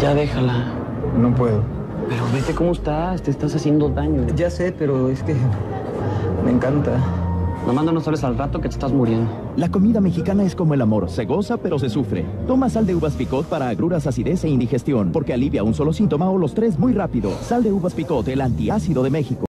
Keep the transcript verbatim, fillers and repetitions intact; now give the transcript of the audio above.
Ya déjala. No puedo. Pero vete cómo estás, te estás haciendo daño. Ya sé, pero es que me encanta. Nomás no nos hables al rato que te estás muriendo. La comida mexicana es como el amor, se goza pero se sufre. Toma sal de uvas Picot para agruras, acidez e indigestión, porque alivia un solo síntoma o los tres muy rápido. Sal de uvas Picot, el antiácido de México.